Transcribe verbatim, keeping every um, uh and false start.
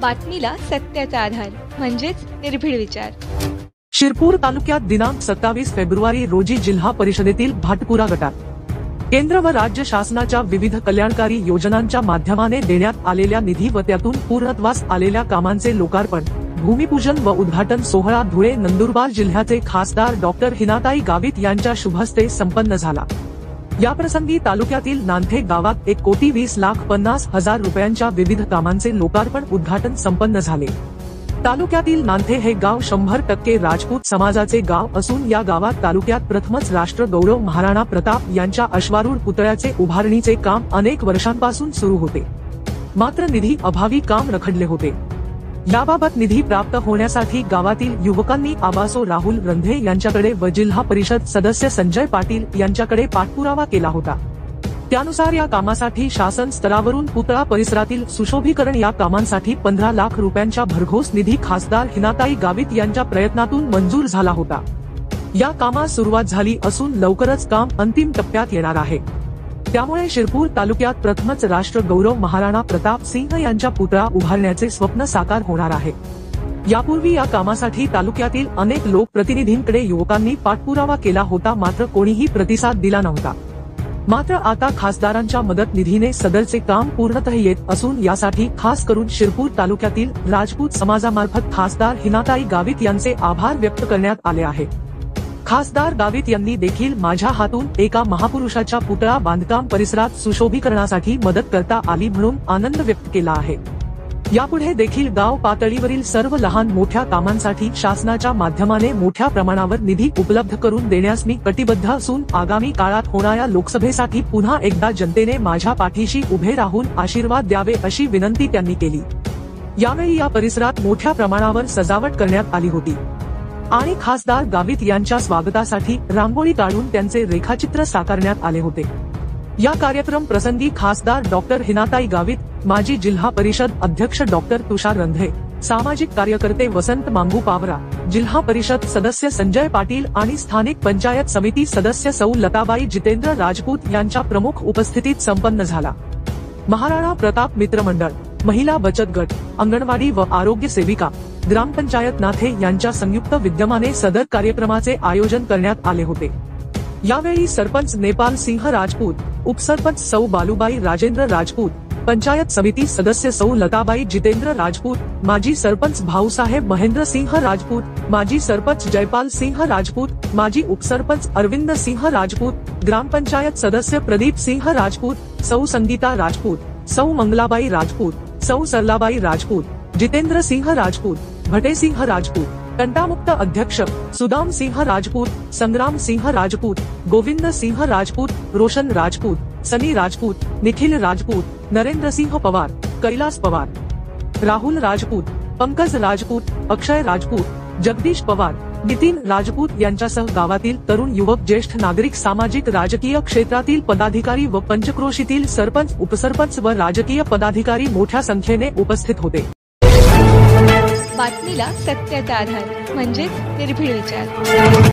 बातमीला सत्याचा आधार म्हणजेच निर्भीड विचार। शिरपूर तालुक्यात दिनांक सत्तावीस फेब्रुवारी रोजी जिल्हा परिषदेतील भाटपुरा गटात केंद्र व राज्य शासनाच्या विविध कल्याणकारी योजनांच्या माध्यमाने देण्यात आलेल्या निधी व त्यातून पूर्णत्वास आलेल्या कामांचे लोकार्पण, भूमिपूजन व उद्घाटन सोहळा धुळे नंदुरबार जिल्ह्याचे खासदार डॉक्टर हिनाताई गावित यांच्या शुभहस्ते संपन्न झाला। याप्रसंगी तालुक्यातील नांथे गावात एक कोटी वीस लाख पन्नास हजार रुपयांच्या विविध कामांचे लोकार्पण उद्घाटन संपन्न झाले। तालुक्यातील नांथे हे गाव शंभर टक्के राजपूत समाजाचे गाव असून या गावात तालुक्यात प्रथमच राष्ट्र गौरव महाराणा प्रताप यांच्या अश्वारूढ पुतळ्याचे उभारणीचे काम अनेक वर्षांपासून सुरू होते, मात्र निधी अभावी काम रखडले होते। याबाबत निधी प्राप्त होण्यासाठी गावातील युवकांनी आबासो राहुल रंधे यांच्याकडे व जिल्हा परिषद सदस्य संजय पाटील यांच्याकडे पाठपुरावा केला होता। त्यानुसार या कामासाठी शासन स्तरावरून पुतळा परिसरातील सुशोभीकरण या कामांसाठी पंधरा लाख रुपयांच्या भरघोस निधी खासदार हिनाताई गावित यांच्या प्रयत्नातून मंजूर झाला होता। या कामास सुरुवात झाली असून लवकरच काम अंतिम टप्प्यात येणार आहे। त्यामुळे शिरपूर तालुक्यात प्रथमच राष्ट्र गौरव महाराणा प्रताप सिंह यांच्या पुतळा उभारण्याचे स्वप्न साकार होणार आहे। यापूर्वी या कामासाठी तालुक्यातील अनेक लोकप्रतिनिधींकडे युवकांनी पाठपुरावा केला होता, मात्र कोणीही प्रतिसाद दिला नव्हता। मात्र आता खासदारांच्या मदत निधीने सदरचे काम पूर्णतः येत असून यासाठी खास करून शिरपूर तालुक्यातील राजपूत समाजामार्फत खासदार हिनाताई गावित यांचे आभार व्यक्त करण्यात आले आहे। खासदार गावित यांनी देखील माझ्या हातून एका महापुरुषाच्या पुतळा बांधकाम परिसरात सुशोभीकरणासाठी मदत करता आली म्हणून आनंद व्यक्त केला आहे। यापुढे देखील गाव पातळीवरील सर्व लहान मोठ्या कामांसाठी शासनाच्या माध्यमाने मोठ्या प्रमाणावर निधी उपलब्ध करून देण्यास मी कटिबद्ध असून आगामी काळात होणाऱ्या लोकसभेसाठी पुन्हा एकदा जनतेने माझ्या पाठीशी उभे राहून आशीर्वाद द्यावे अशी विनंती त्यांनी केली। यावेळी या परिसरात मोठ्या प्रमाणावर सजावट करण्यात आली होती आणि खासदार गावित यांच्या स्वागतासाठी रांगोळी काढून त्यांचे रेखाचित्र साकारण्यात आले होते। या कार्यक्रम प्रसंगी खासदार डॉक्टर हिनाताई गावित, माजी जिल्हा परिषद अध्यक्ष डॉक्टर तुषार रंधे, सामाजिक कार्यकर्ते वसंत मांगू पावरा, जिल्हा परिषद सदस्य संजय पाटील आणि स्थानिक पंचायत समिती सदस्य सौ लताबाई जितेंद्र राजपूत यांच्या प्रमुख उपस्थितीत संपन्न झाला। महाराणा प्रताप मित्र मंडळ, महिला बचत गट, अंगणवाडी व आरोग्य सेविका, ग्रामपंचायत नाथे यांच्या संयुक्त विद्यमाने सदर कार्यक्रमाचे आयोजन करण्यात आले होते। यावेळी सरपंच नेपाल सिंह राजपूत, उपसरपंच सौ बालूबाई राजेंद्र राजपूत, पंचायत समिती सदस्य सौ लताबाई जितेंद्र राजपूत, माजी सरपंच भाऊसाहेब महेंद्र सिंह राजपूत, माजी सरपंच जयपाल सिंह राजपूत, माजी उपसरपंच अरविंद सिंह राजपूत, ग्रामपंचायत सदस्य प्रदीप सिंह राजपूत, सौ संगीता राजपूत, सौ मंगलाबाई राजपूत, सौ सरलाबाई राजपूत, जितेंद्र सिंह राजपूत, भटे सिंह राजपूत, कंटामुक्त अध्यक्ष सुदाम सिंह राजपूत, संग्राम सिंह राजपूत, गोविंद सिंह राजपूत, रोशन राजपूत, सनी राजपूत, निखिल राजपूत, नरेंद्र सिंह पवार, कैलास पवार, राहुल राजपूत, पंकज राजपूत, अक्षय राजपूत, जगदीश पवार, नितीन राजपूत यांच्यासह गावातील तरुण युवक, ज्येष्ठ नागरिक, सामाजिक राजकीय क्षेत्रातील पदाधिकारी व पंचक्रोशीतील सरपंच, उपसरपंच व राजकीय पदाधिकारी मोठ्या संख्येने उपस्थित होते। बातमीला सत्याचा आधार म्हणजेच निर्भीड विचार।